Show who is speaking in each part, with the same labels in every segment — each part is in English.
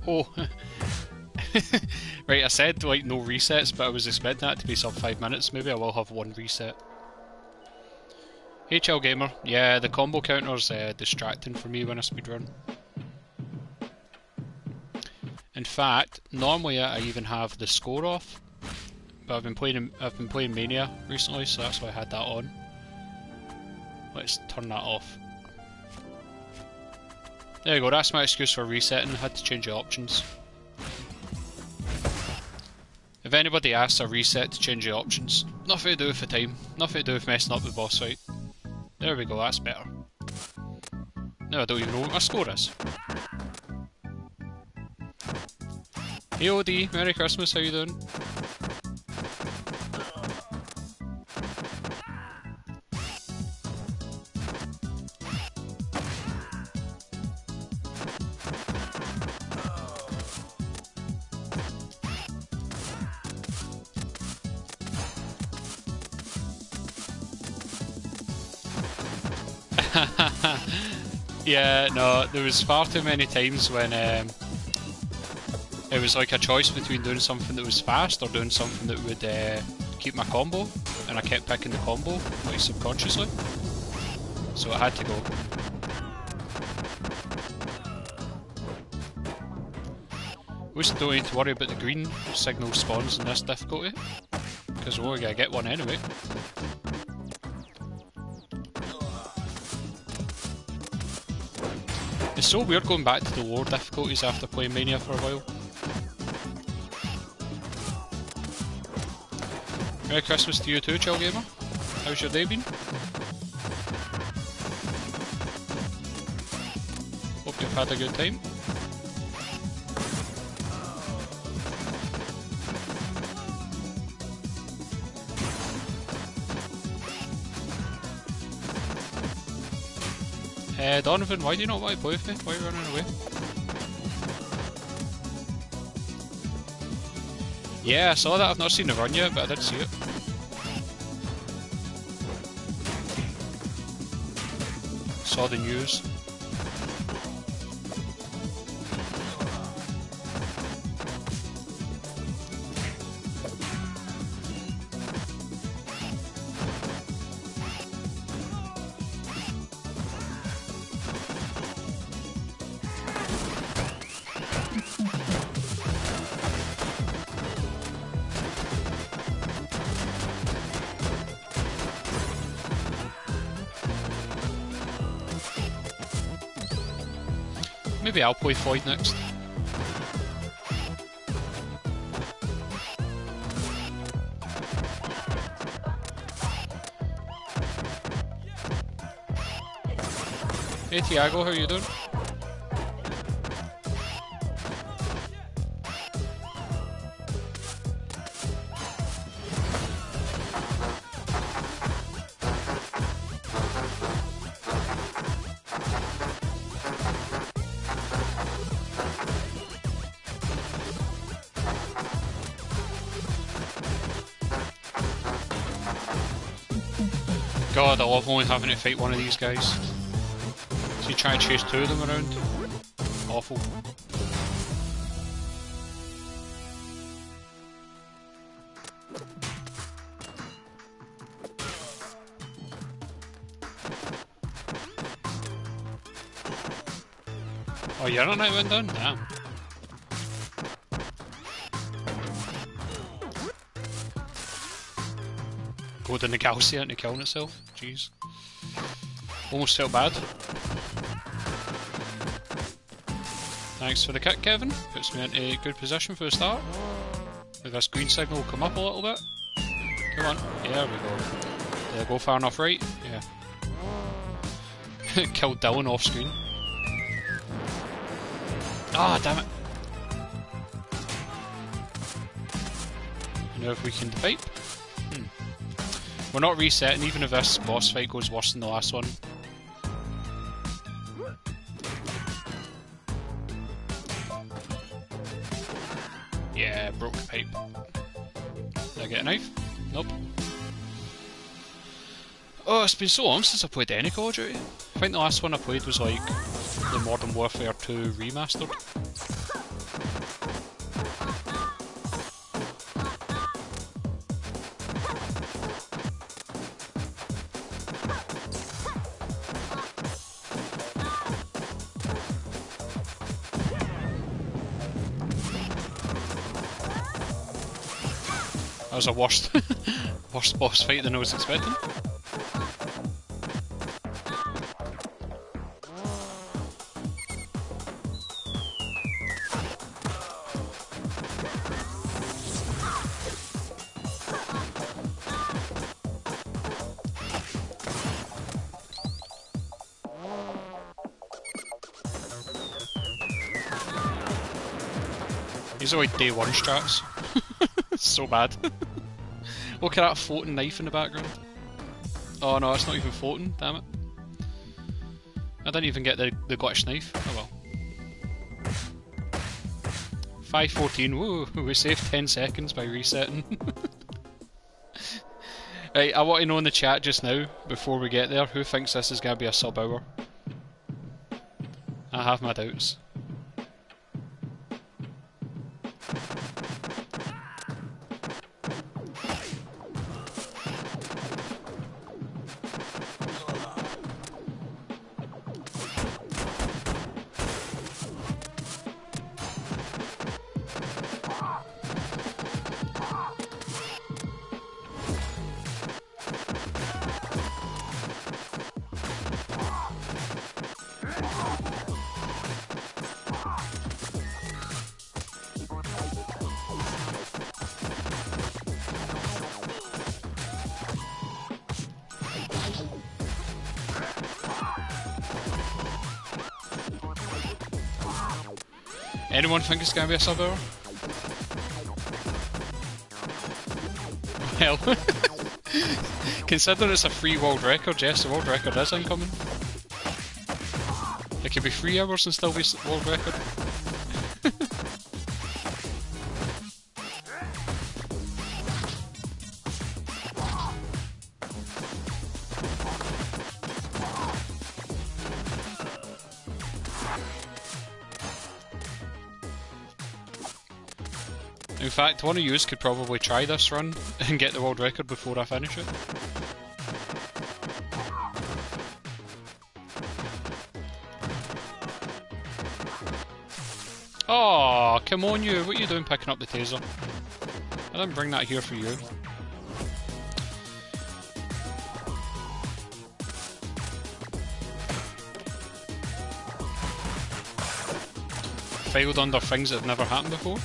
Speaker 1: Oh. Right, I said like no resets, but I was expecting that to be sub 5 minutes. Maybe I will have one reset. Hey Chill Gamer, yeah, the combo counter's distracting for me when I speedrun. In fact, normally I even have the score off, but I've been playing Mania recently, so that's why I had that on. Let's turn that off. There we go, that's my excuse for resetting. I had to change the options. If anybody asks a reset to change the options, nothing to do with the time, nothing to do with messing up the boss fight. There we go, that's better. Now I don't even know what my score is. Hey OD, Merry Christmas, how you doing? Yeah, no, there was far too many times when it was like a choice between doing something that was fast or doing something that would keep my combo, and I kept picking the combo, like subconsciously, so I had to go. We just don't need to worry about the green signal spawns in this difficulty, because we're only going to get one anyway. It's so weird going back to the lower difficulties after playing Mania for a while. Merry Christmas to you too, Chill Gamer. How's your day been? Hope you've had a good time. Donovan, why do you not want to play with me? Why are you running away? Yeah, I saw that. I've not seen the run yet, but I did see it. Saw the news. Maybe I'll play Floyd next. Hey Tiago, how are you doing? God, I love only having to fight one of these guys. So you try and chase two of them around. Awful. Oh, your internet went down? Damn. Go down the Calcia into killing itself. Jeez. Almost felt bad. Thanks for the kick, Kevin. Puts me into a good position for the start. If this green signal will come up a little bit. Come on. Yeah, there we go. Did I go far enough right? Yeah. Killed Dylan off screen. Ah, damn it. Now if we can pipe. We're not resetting even if this boss fight goes worse than the last one. Yeah, broke the pipe. Did I get a knife? Nope. Oh, it's been so long since I played any Call of Duty. I think the last one I played was like the Modern Warfare 2 Remastered. was a worse, worse boss fight than I was expecting. These are like day one strats. So bad. Look at that floating knife in the background. Oh no, it's not even floating, damn it. I didn't even get the glitch knife. Oh well. 5:14, woo, we saved 10 seconds by resetting. Right, I want to know in the chat just now, before we get there, who thinks this is going to be a sub-hour? I have my doubts. Anyone think it's going to be a sub-hour? Well, considering it's a free world record, yes, the world record is incoming. It could be 3 hours and still be world record. In fact, one of yous could probably try this run and get the world record before I finish it. Oh, come on you, what are you doing picking up the taser? I didn't bring that here for you. Failed under things that have never happened before.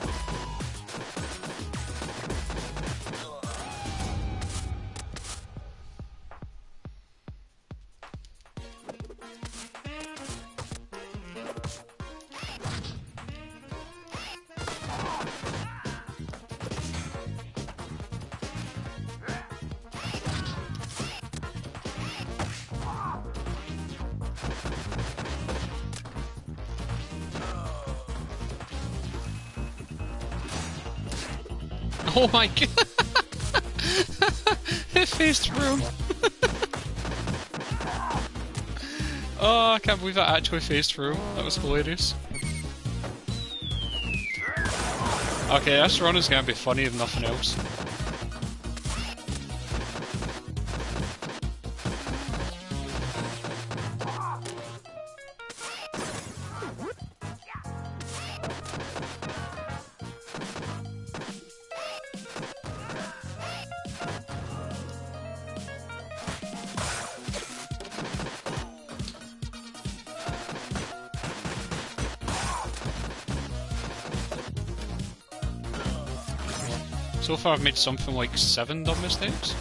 Speaker 1: Oh my god! It phased through! Oh, I can't believe that actually phased through. That was hilarious. Okay, this run is gonna be funny if nothing else. So far I've made something like 7 dumb mistakes.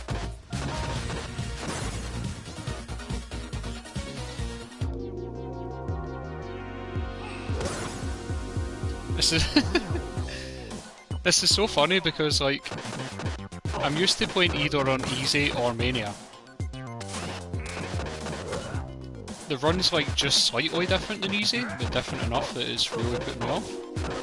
Speaker 1: This is this is so funny because like I'm used to playing either on easy or mania. The run's like just slightly different than easy, but different enough that it's really putting me off.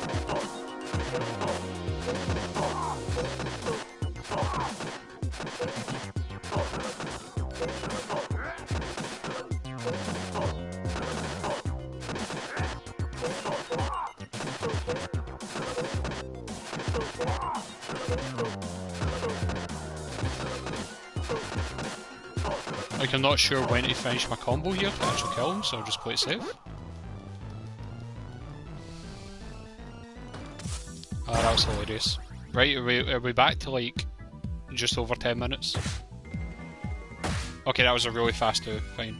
Speaker 1: Like, I'm not sure when to finish my combo here to actually kill him, so I'll just play it safe. Ah, that was hilarious. Right, are we back to like just over 10 minutes? Okay, that was a really fast do. Fine.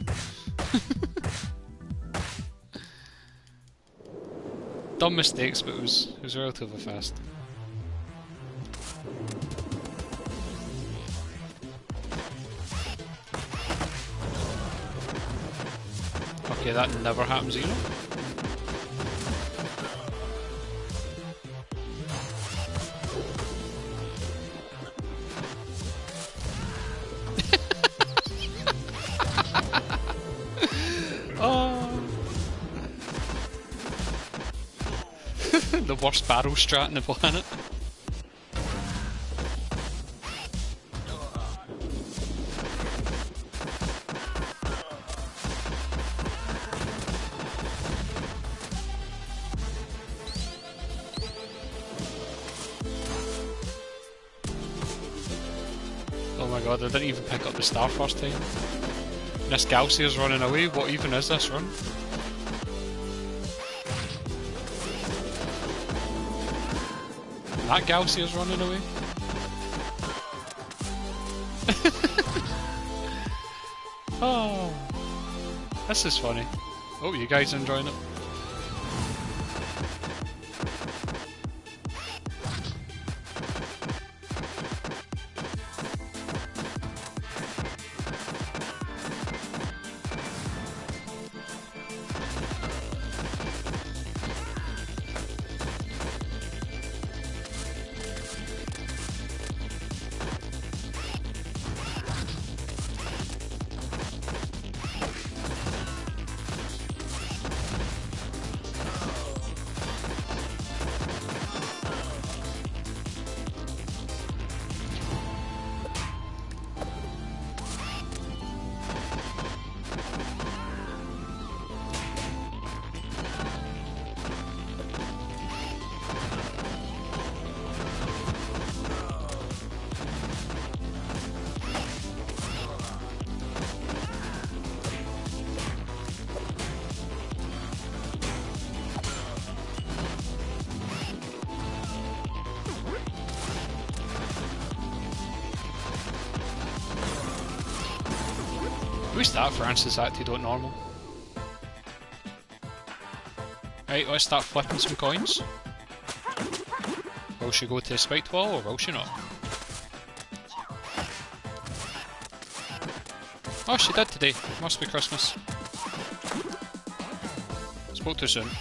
Speaker 1: Dumb mistakes, but it was relatively fast. Okay, that never happens either. Oh. The worst barrel strat in the planet. Oh my god, I didn't even pick up the star first time. And this Galcier's running away. What even is this run? That Galcier's running away. Oh, this is funny. Oh, you guys enjoying it? Who's that Francis acted on normal? Right, let's start flipping some coins. Will she go to the spiked wall or will she not? Oh, she did today. Must be Christmas. Spoke too soon.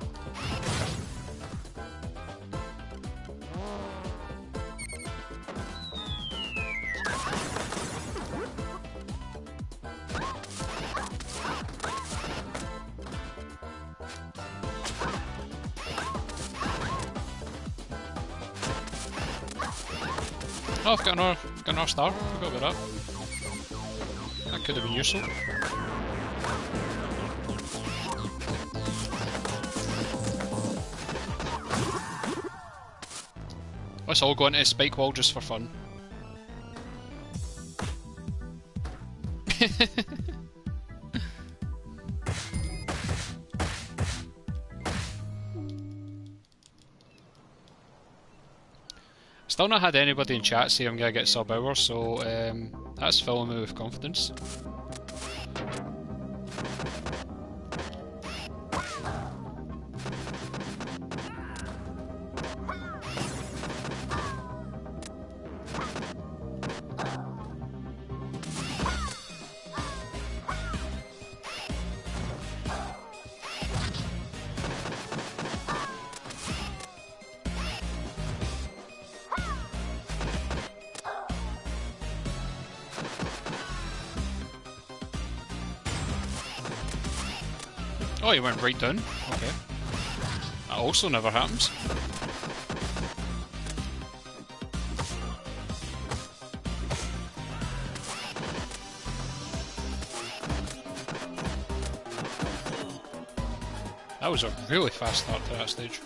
Speaker 1: Oh, I've got another star. Forgot about that. That could have been useful. Let's all go into a spike wall just for fun. Still not had anybody in chat say I'm gonna get sub hours, so that's filling me with confidence. Oh, he went right down. Okay. That also never happens. That was a really fast start to that stage.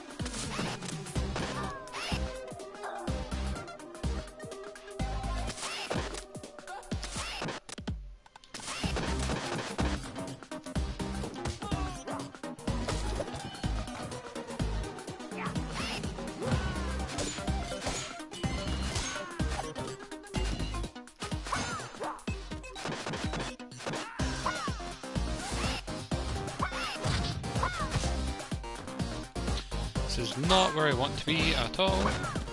Speaker 1: is not where I want to be at all.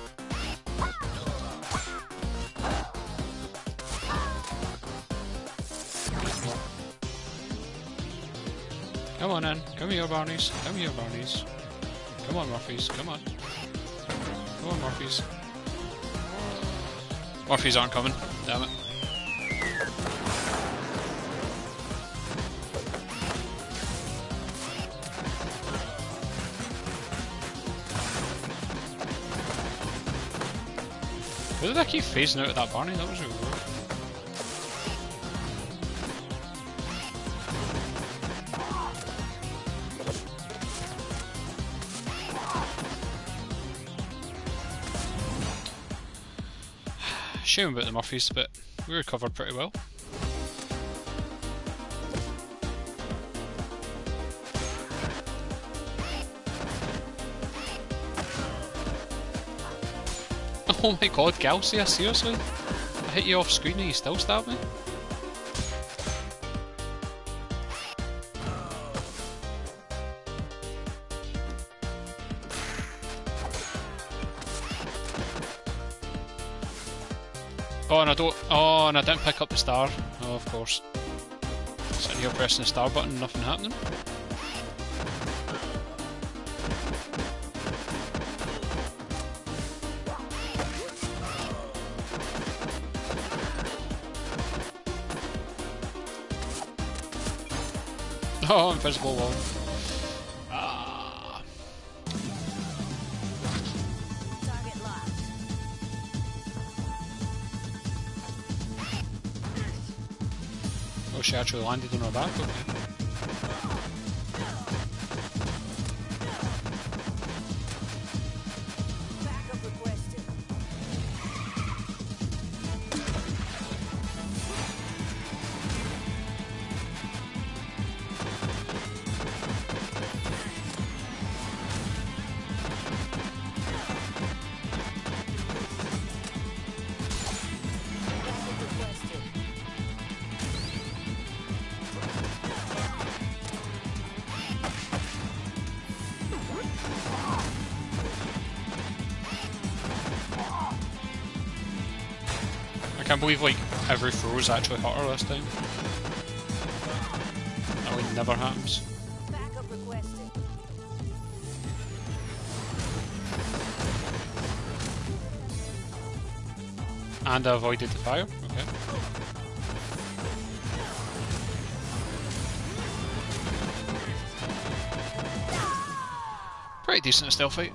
Speaker 1: Come on in. Come here, Barneys. Come here, Barneys. Come on, Murphys. Come on. Come on, Murphys. Murphys aren't coming. Damn it. Why did I keep phasing out of that Barney? That was really weird. Shame about the Murphys, but we recovered pretty well. Oh my god, Galcia, seriously? I hit you off screen and you still stabbed me? Oh, and I don't. Oh, and I didn't pick up the star. Oh, of course. Sitting here pressing the star button, nothing happening. Oh, invisible wall. Ah. Oh, she actually landed on her back, okay. I can't believe like every throw is actually hit her this time. That like never happens.
Speaker 2: Backup requested.
Speaker 1: And I avoided the fire, okay. Pretty decent stealth fight.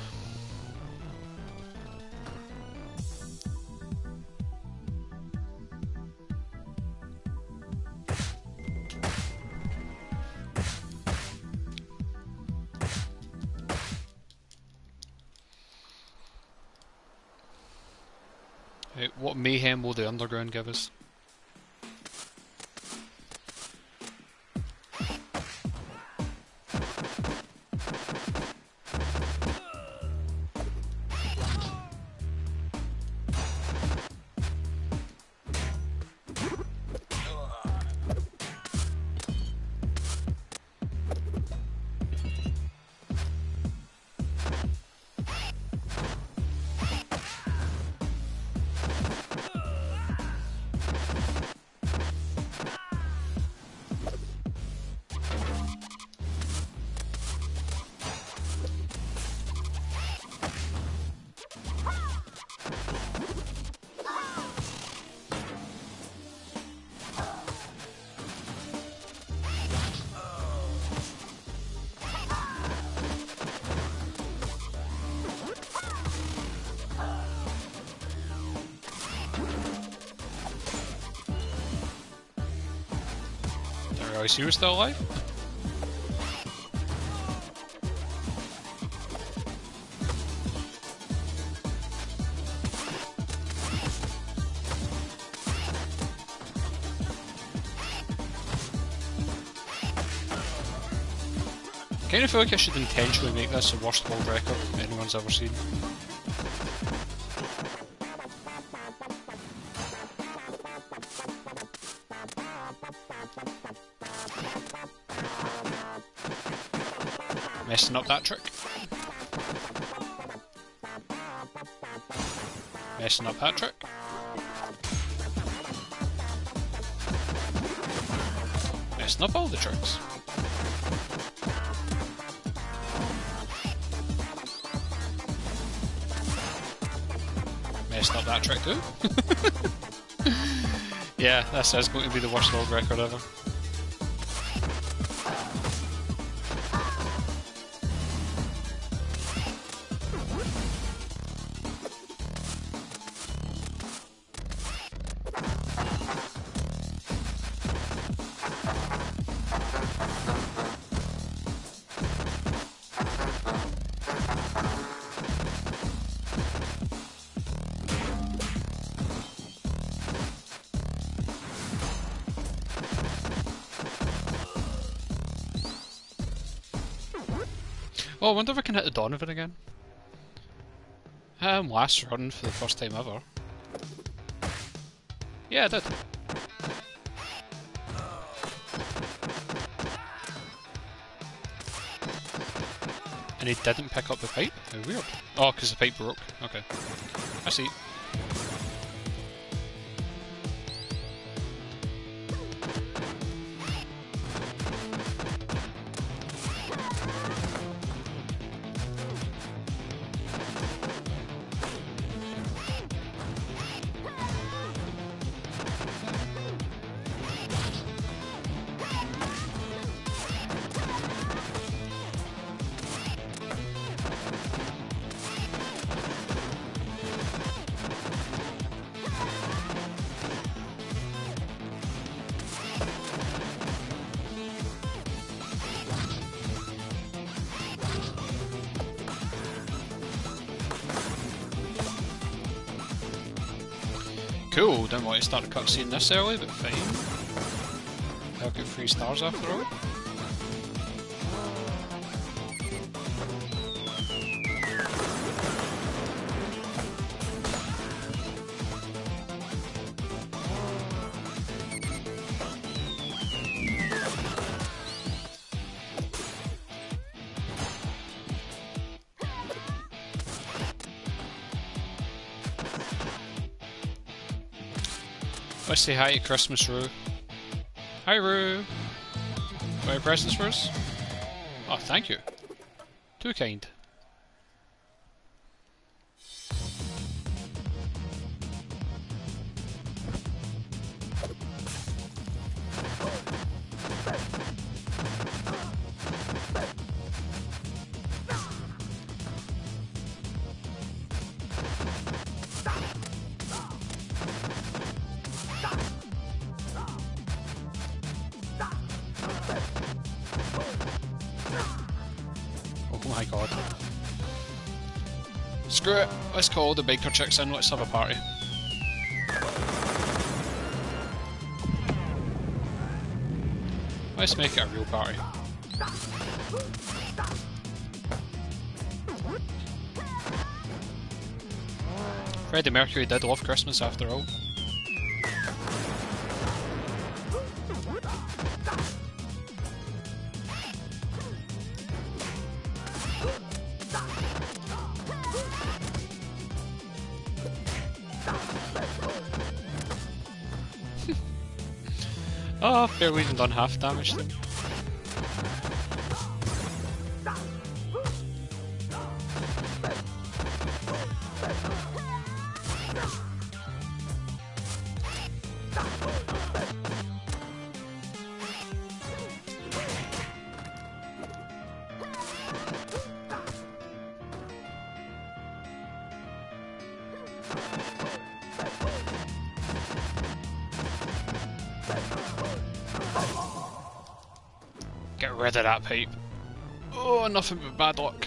Speaker 1: Right, what mayhem will the underground give us? Is he still alive? I kind of feel like I should intentionally make this the worst world record anyone's ever seen. Messing up that trick. Messing up that trick. Messing up all the tricks. Messed up that trick too. Yeah, this is going to be the worst log record ever. Oh, I wonder if I can hit the Donovan again. Last run for the first time ever. Yeah, I did. And he didn't pick up the pipe? How weird. Oh, because the pipe broke. Okay. I see. Cool, didn't want to start a cutscene this early, but fine. I'll get 3 stars after all. Let's say hi to Christmas Roo. Hi Roo! Got any presents for us? Oh, thank you. Too kind. Oh my god. Screw it, let's call all the biker chicks in, let's have a party. Let's make it a real party. Freddie Mercury did love Christmas after all. Oh, I've barely even done half damage then. Get rid of that pipe. Oh, nothing but bad luck.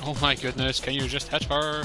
Speaker 1: Oh my goodness, can you just hit her?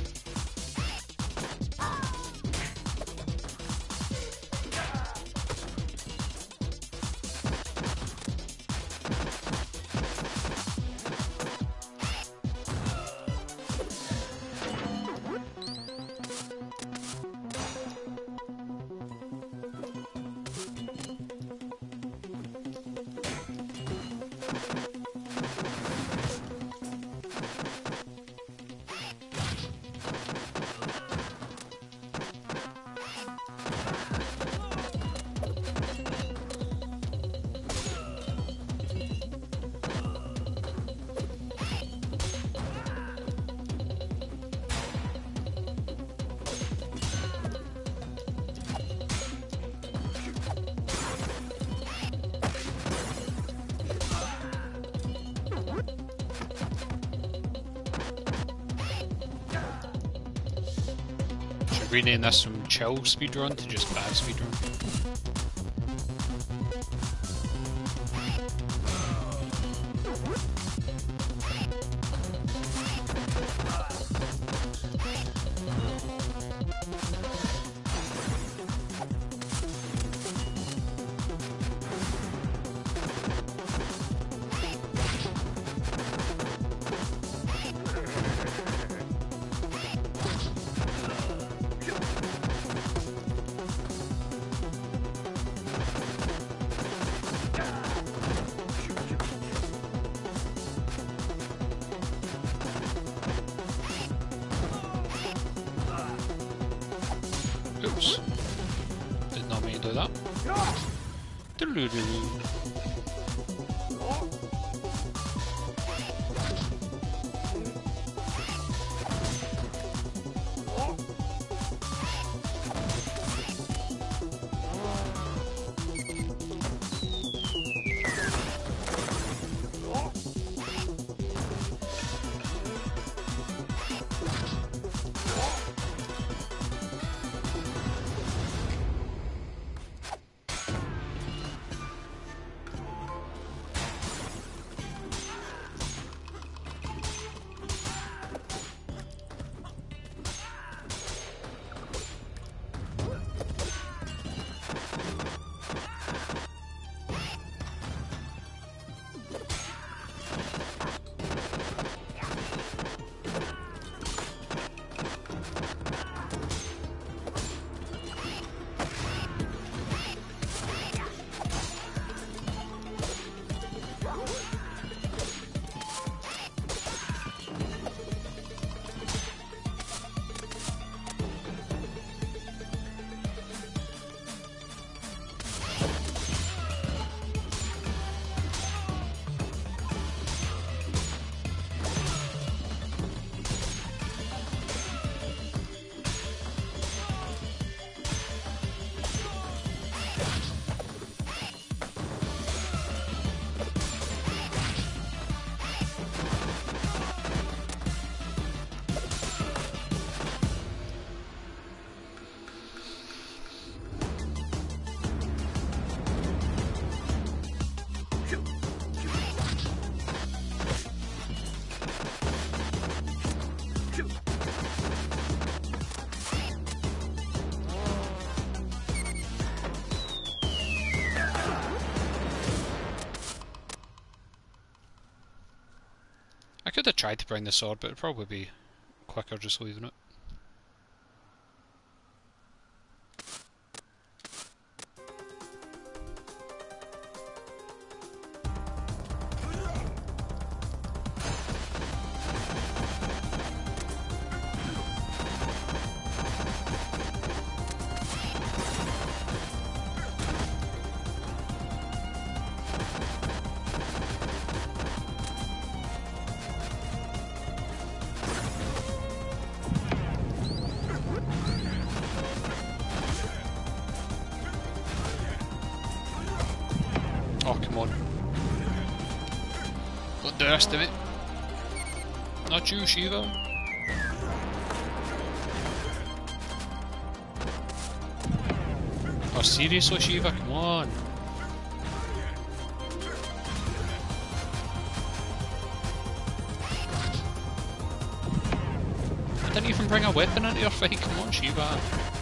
Speaker 1: Rename this from chill speedrun to just bad speedrun. Oops. Did not mean to do that. Doo-doo-doo-doo. I could have tried to bring the sword, but it'd probably be quicker just leaving it. Oh, come on. Don't do this to me. Not you, Shiva. Oh, seriously, Shiva? Come on. didn't even bring a weapon into your fight. Come on, Shiva.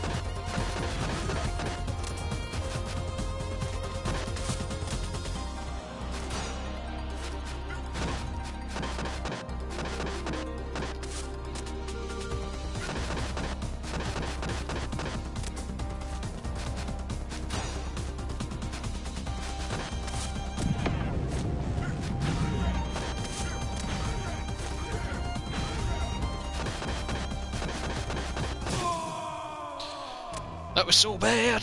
Speaker 1: That was so bad.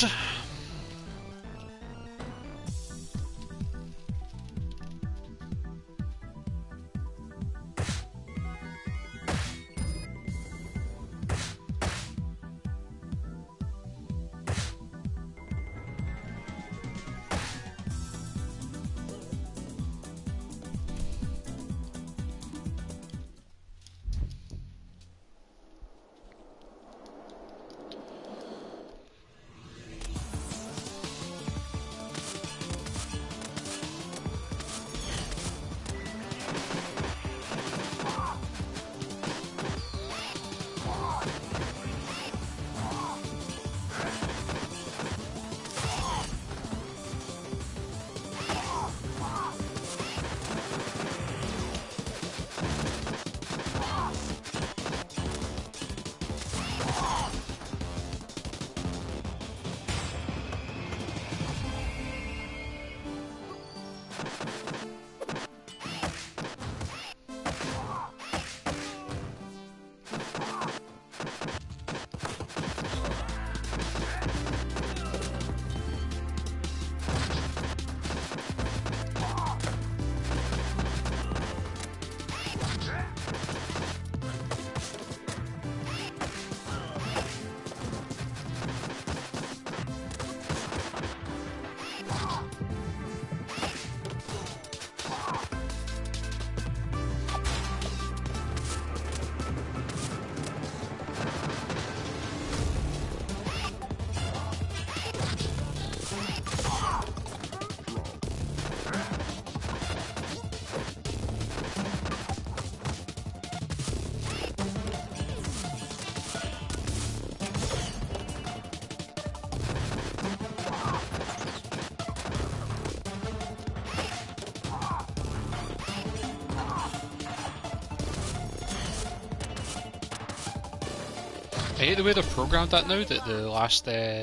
Speaker 1: I hate the way they've programmed that now, that the last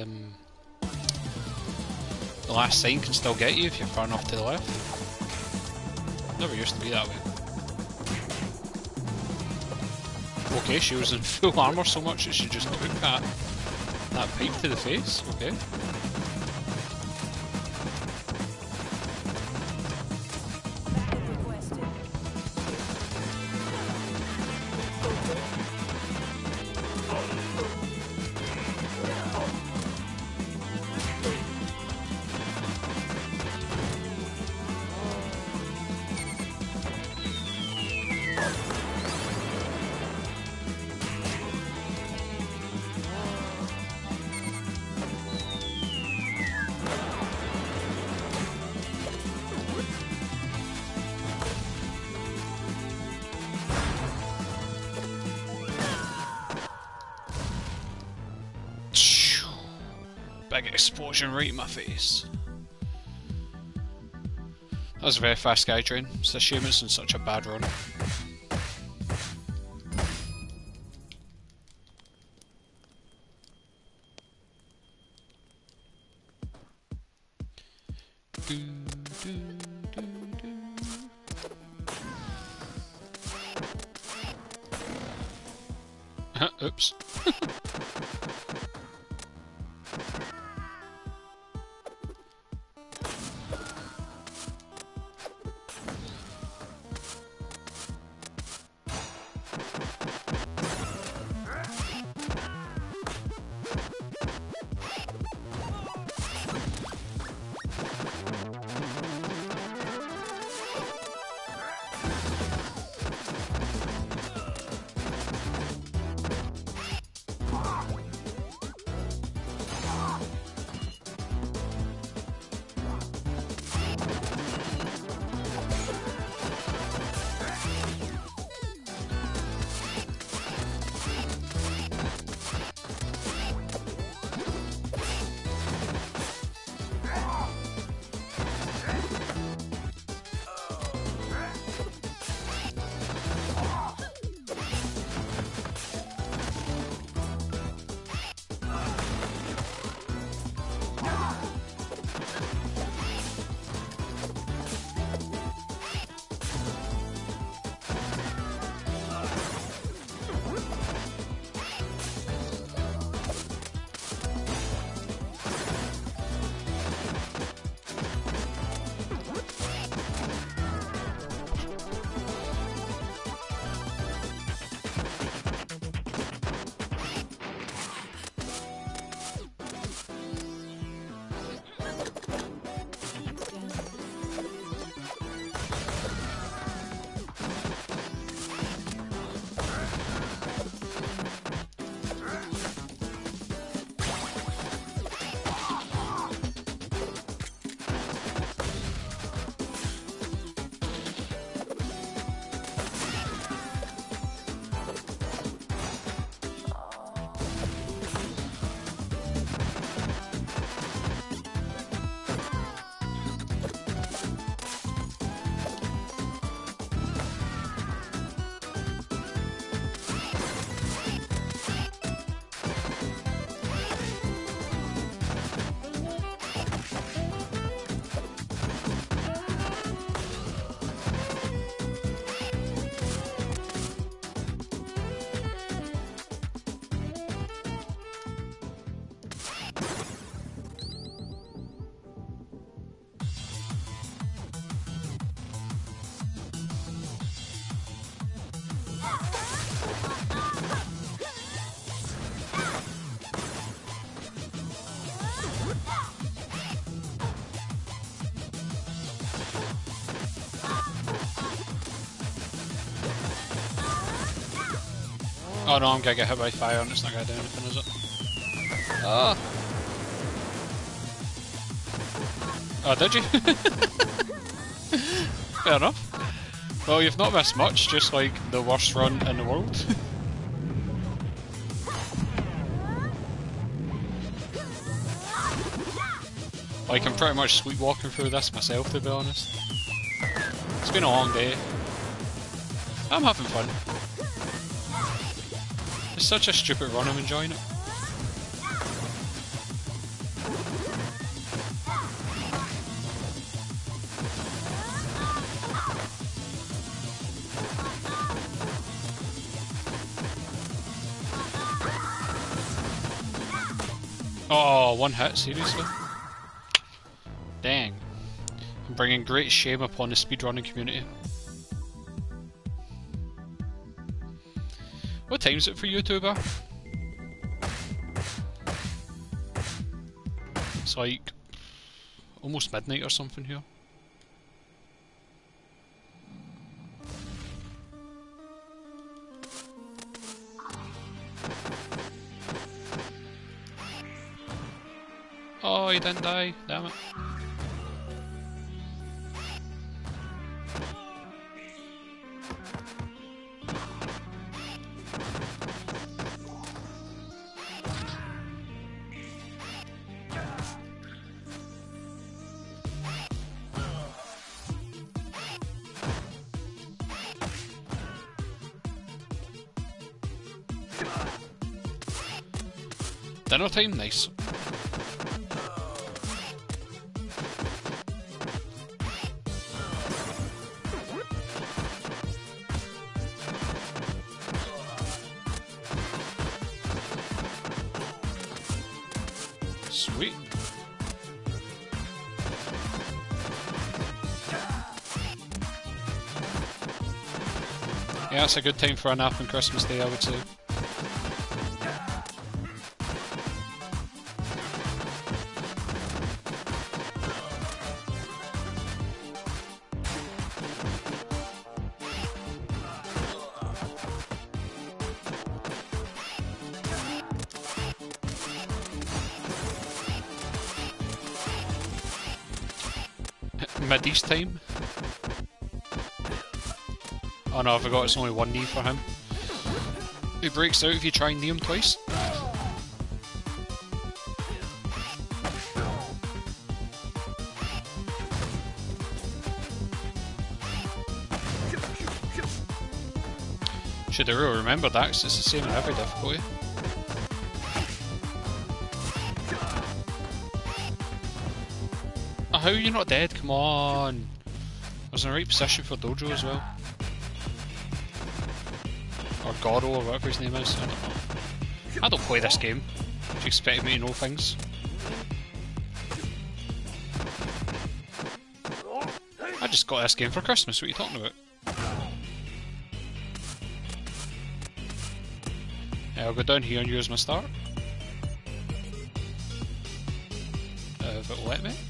Speaker 1: sign can still get you if you're far enough to the left. Never used to be that way. Okay, she was in full armour so much that she just took that pipe to the face. Okay. Big explosion right in my face. That was a very fast sky train. It's a shame it's in such a bad run. Oops. Oh no, I'm gonna get hit by fire and it's not gonna do anything, is it? Ah! Oh, did you? Fair enough. Well, you've not missed much, just like the worst run in the world. Like, I'm pretty much sleepwalking through this myself, to be honest. It's been a long day. I'm having fun. It's such a stupid run, I'm enjoying it. Oh, one hit, seriously? Dang. I'm bringing great shame upon the speedrunning community. What time is it for you, Tuber? It's like almost midnight or something here. Oh, he didn't die, damn it. Dinner time? Nice. Sweet. Yeah, it's a good time for a nap on Christmas Day, I would say. Mid-east time. Oh no, I forgot it's only one knee for him. He breaks out if you try and knee him twice. Should have really remembered that, 'cause it's the same in every difficulty. Oh, how are you not dead? Come on! I was in the right position for Dojo as well. Or Goro, or whatever his name is, I don't know. I don't play this game. Do you expect me to know things? I just got this game for Christmas, what are you talking about? I'll go down here and use my start. If it'll let me.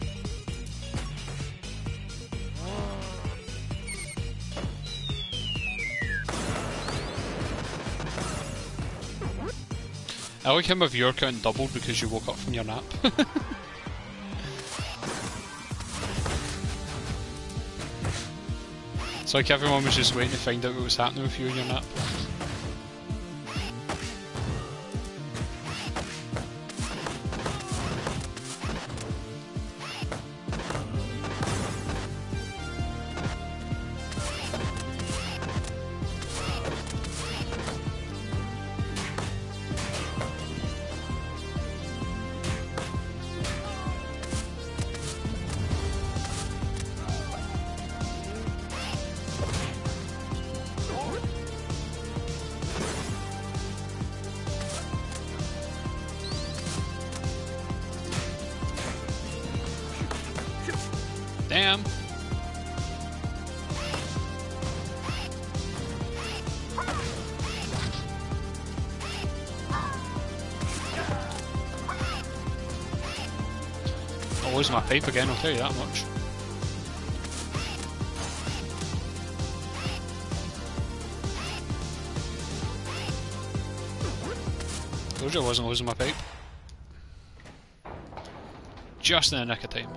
Speaker 1: I like how my viewer count doubled because you woke up from your nap. It's like everyone was just waiting to find out what was happening with you in your nap. Damn. I'll lose my pipe again, I'll tell you that much. Told you I wasn't losing my pipe. Just in the nick of time.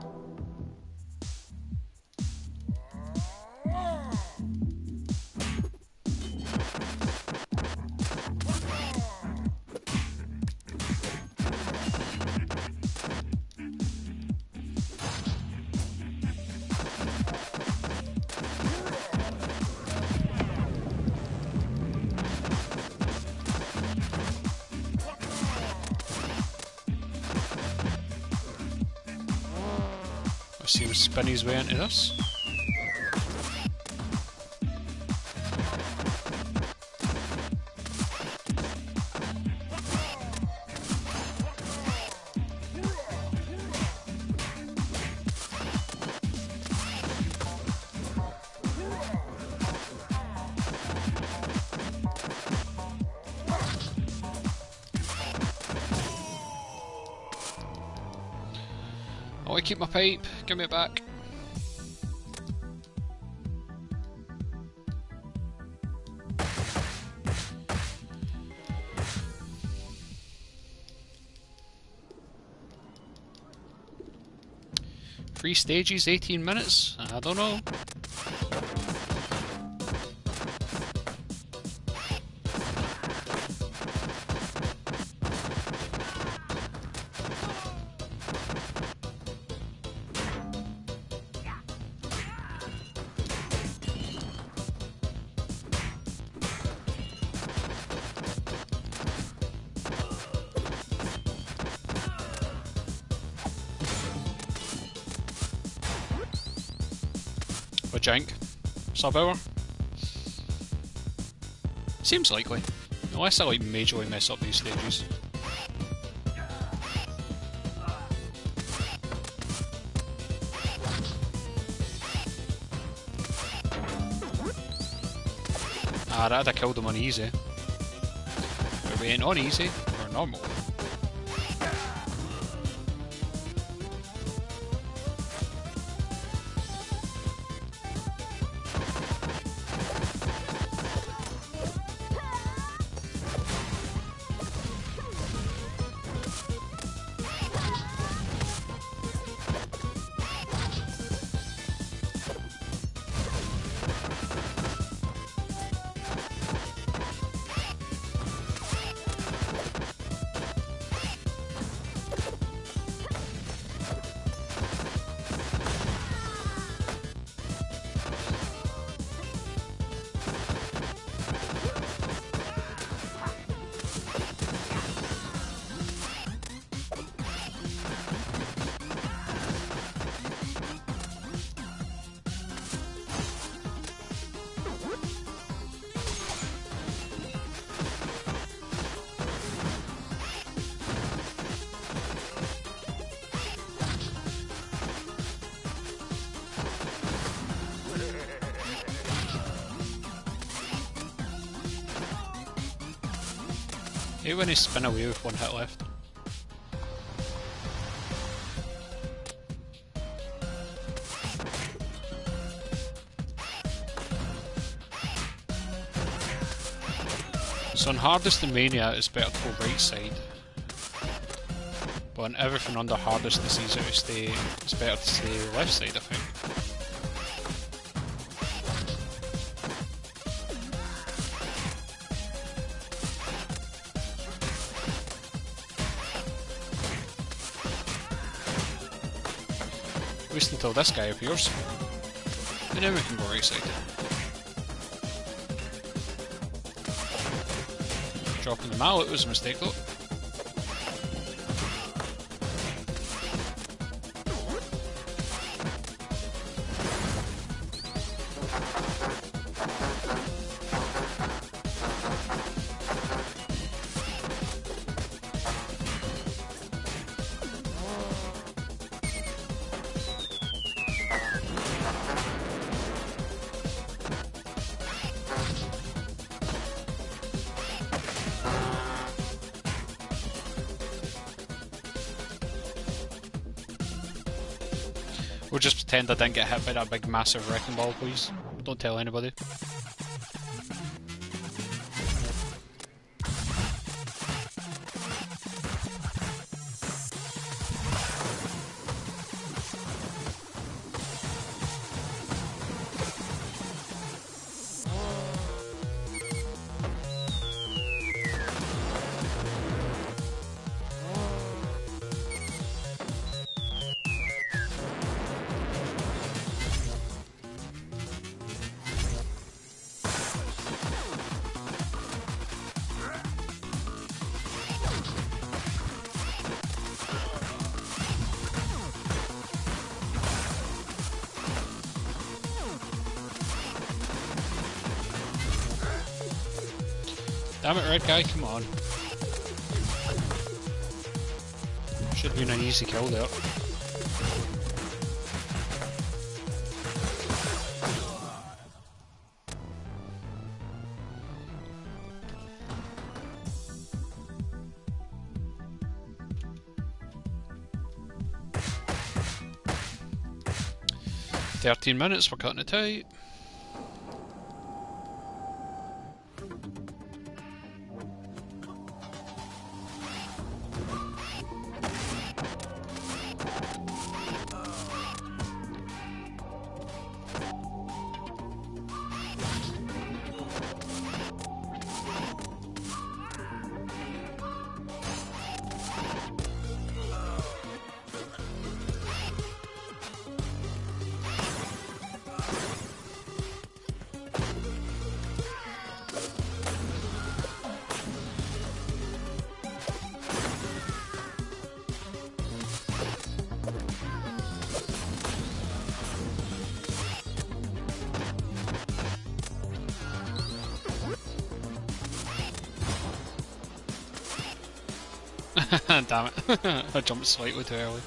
Speaker 1: I see him spin his way into this. I keep my pipe, give me it back. Three stages, 18 minutes? I don't know. A jank. Sub hour. Seems likely. Unless I like majorly mess up these stages. Ah, that'd have killed him on easy. We're waiting on easy or normal. Hey, when he spin away with one hit left. So on hardest and mania it's better to go right side. But on everything under hardest it's easier to stay, it's better to stay left side I think. At least until this guy appears. And then we can go right side. Dropping the mallet was a mistake though. We'll just pretend I didn't get hit by that big massive wrecking ball, please. Don't tell anybody. Damn it, red guy, come on. Should have been an easy kill there. .13 minutes, we're cutting it tight. Damn it, I jumped slightly too early.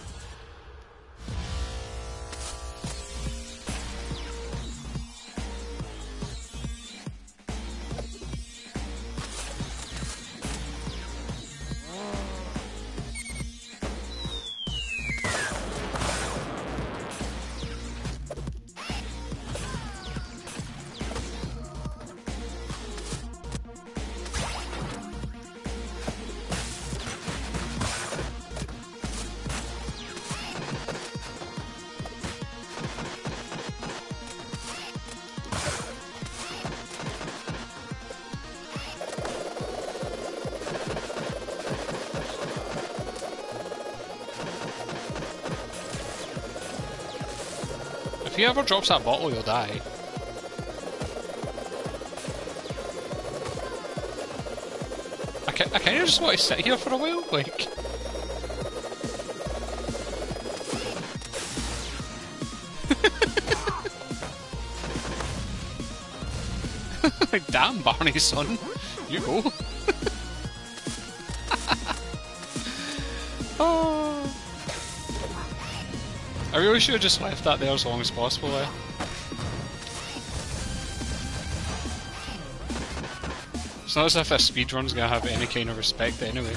Speaker 1: If he ever drops that bottle, you'll die. I kind of just want to sit here for a while, like... Damn, Barney, son. You go. Oh. I really should have just left that there as long as possible, eh? It's not as if a speedrun's gonna have any kind of respect anyway.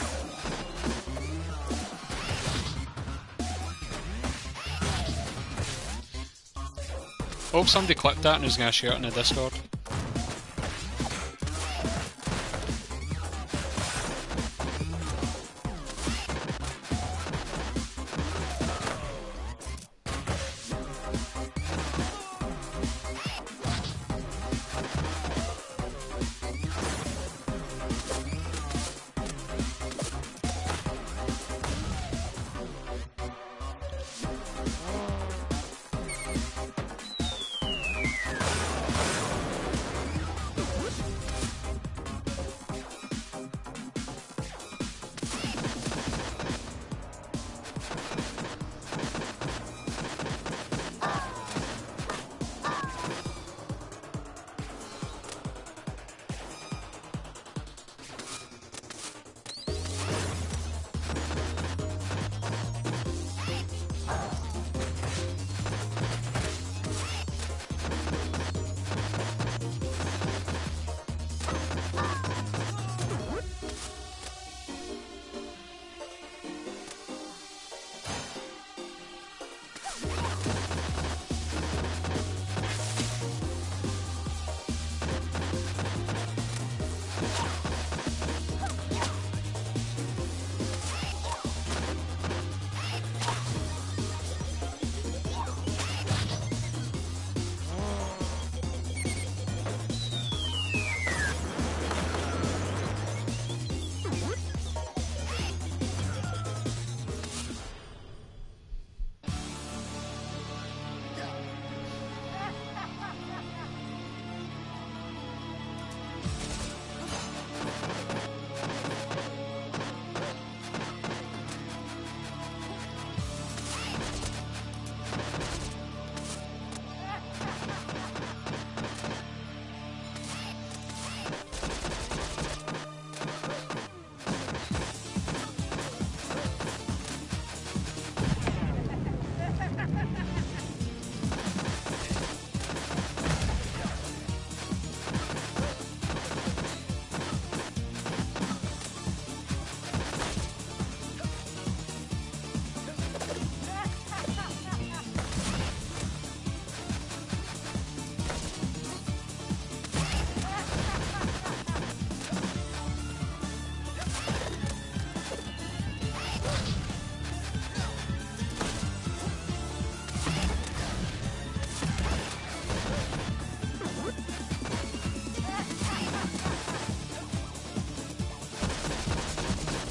Speaker 1: Hope somebody clipped that and is gonna share it in the Discord.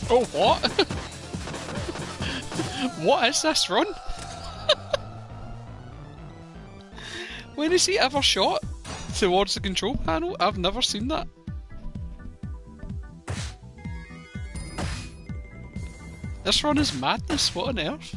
Speaker 1: Oh, what? What is this run? When has he ever shot towards the control panel? I've never seen that. This run is madness, what on earth?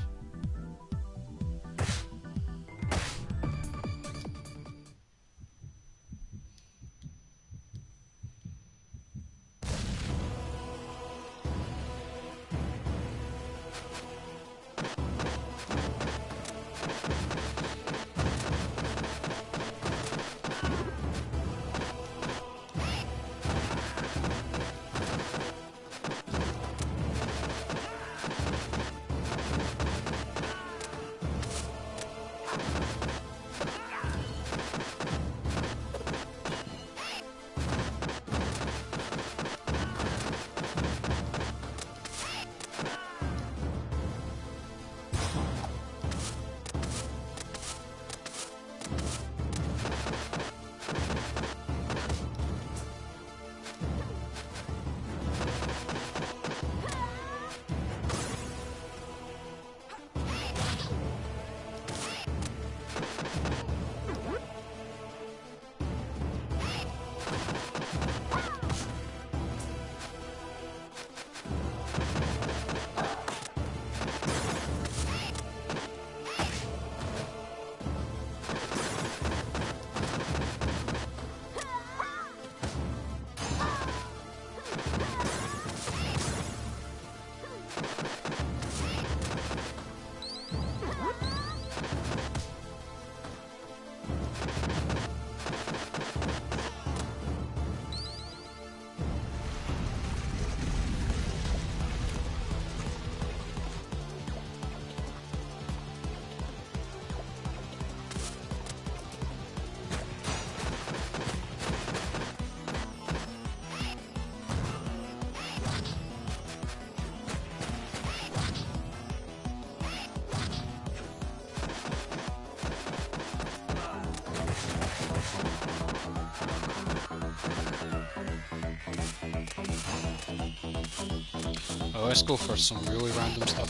Speaker 1: Oh, let's go for some really random stuff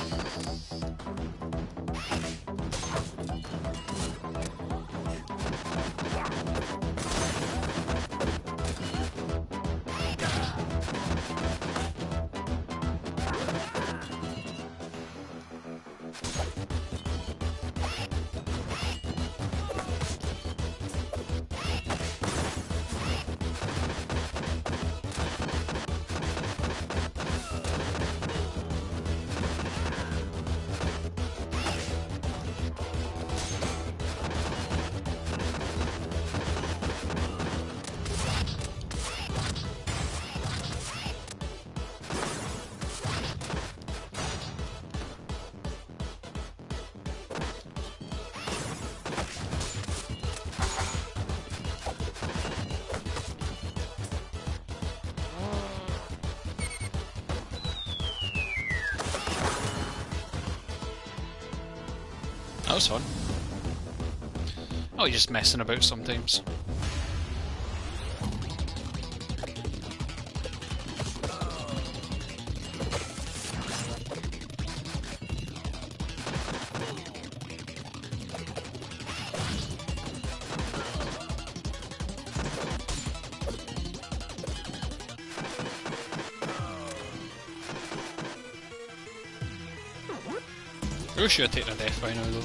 Speaker 1: then. That was fun. Oh, you're just messing about sometimes. Really should have taken a death by now though.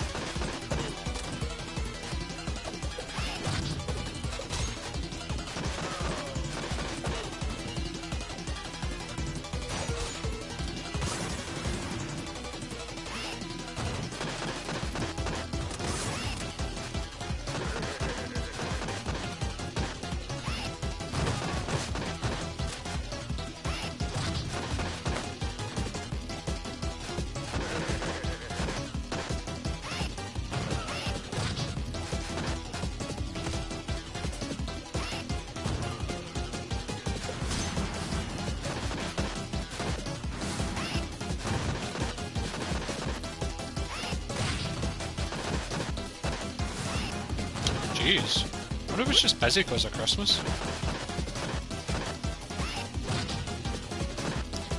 Speaker 1: Jeez. I wonder if it's just busy because of Christmas.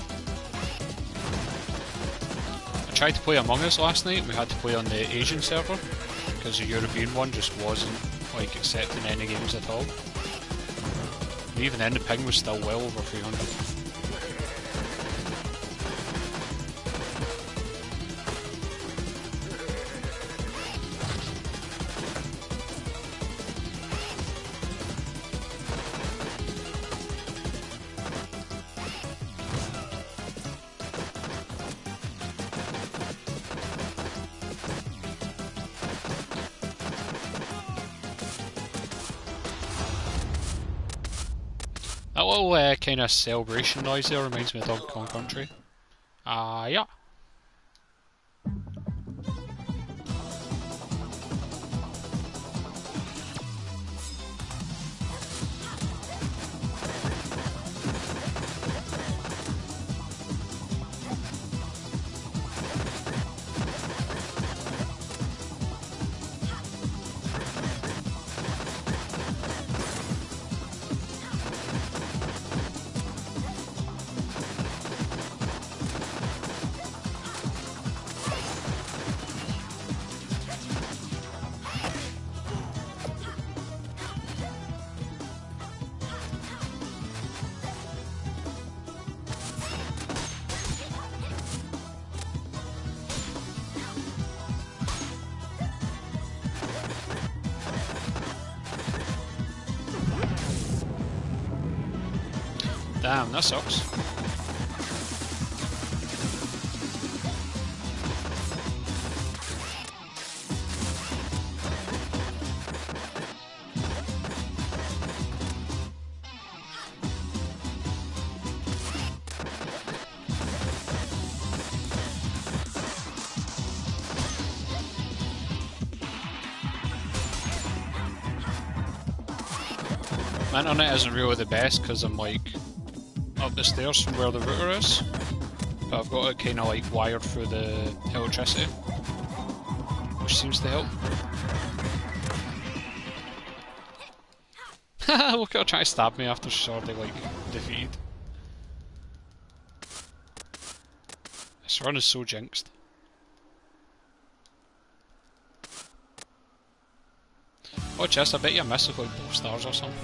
Speaker 1: tried to play Among Us last night, we had to play on the Asian server, because the European one just wasn't like accepting any games at all. And even then the ping was still well over 300. That little kind of celebration noise there reminds me of Donkey Kong Country. Yeah. Damn, that sucks. My internet isn't really the best because I'm like up the stairs from where the router is, but I've got it kind of like wired through the electricity, which seems to help. Look at her trying to stab me after she's already like defeated. This run is so jinxed. Watch this, I bet you miss with like both stars or something.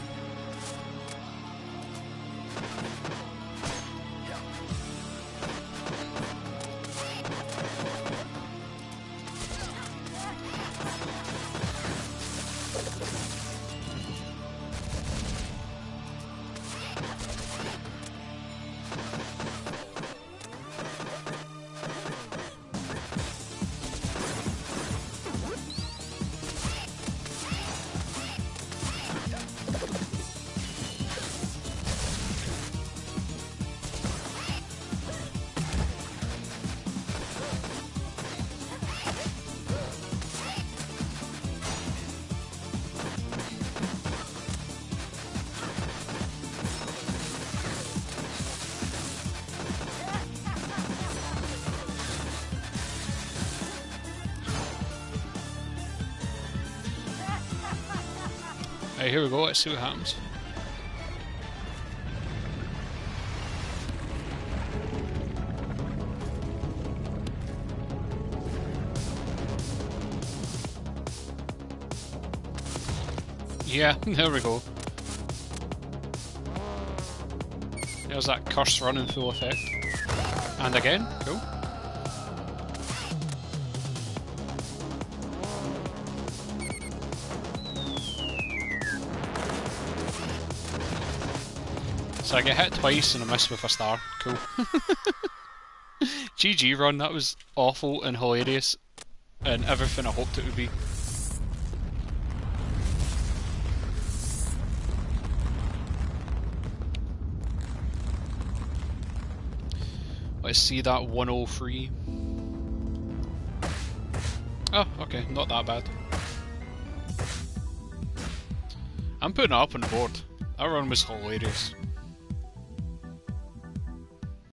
Speaker 1: Right, here we go, let's see what happens. Yeah, there we go. There's that curse run in full effect. And again, cool. So I get hit twice and I miss with a star. Cool. GG run, that was awful and hilarious and everything I hoped it would be. Let's see that 103. Oh, okay, not that bad. I'm putting it up on the board. That run was hilarious.